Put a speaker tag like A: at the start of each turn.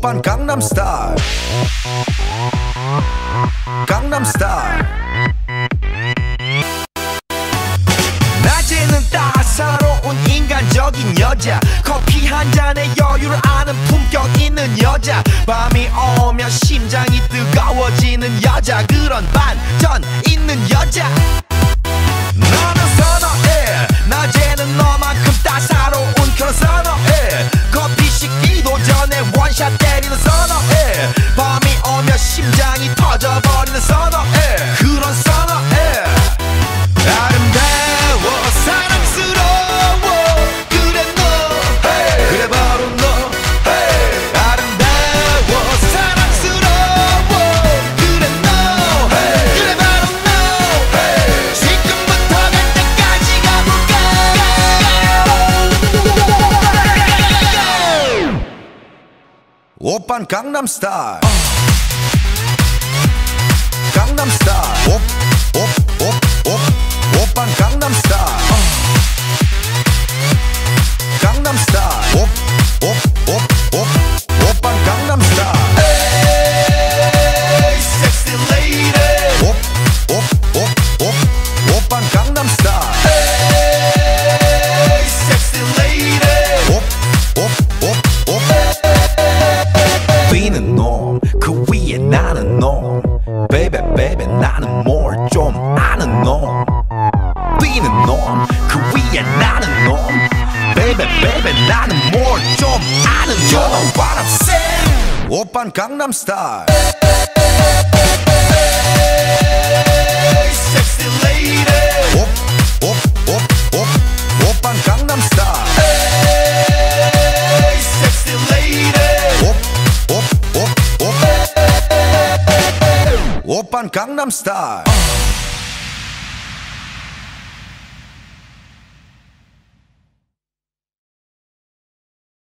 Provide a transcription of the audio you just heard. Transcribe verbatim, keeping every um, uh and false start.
A: 오빤 강남스타일 강남스타일 낮에는 따사로운 인간적인 여자 커피 한 잔에 여유를 아는 품격 있는 여자 밤이 오면 심장이 뜨거워지는 여자 그런 반전 있는 여자 너는 선호해 낮에는 너만큼 따사로운 그런 선호해 커피 식기도 전에 원샷 때리는 선호해 밤이 오면 심장이 터져버리는 선호해 그런 선호해 아름다워 사랑스러워 그래 너 hey. 그래 바로 너 hey. 아름다워 사랑스러워 그래 너 hey. 그래 바로 너 hey. 지금부터 갈 때까지 가볼까 오빤 강남스타일 강남스타일 옵옵옵옵 오빤 강남스타일 강남스타일 옵옵옵옵 오빤 강남스타일 에이 섹시 레이디 옵옵옵옵 오빤 강남스타일 에이 섹시 레이디 옵옵옵옵 뛰는 놈 그 위에 나는 놈 베이베 베이베 나는 뭘 좀 아는 놈 뛰는 놈 그 위에 나는 놈 베이베 베이베 나는 뭘 좀 아는 놈 You know what I'm saying 오빤 강남스타일 섹시 레이디 옵옵옵옵 오빤 강남스타일 섹시 레이디 옵옵옵옵 오빤 강남스타일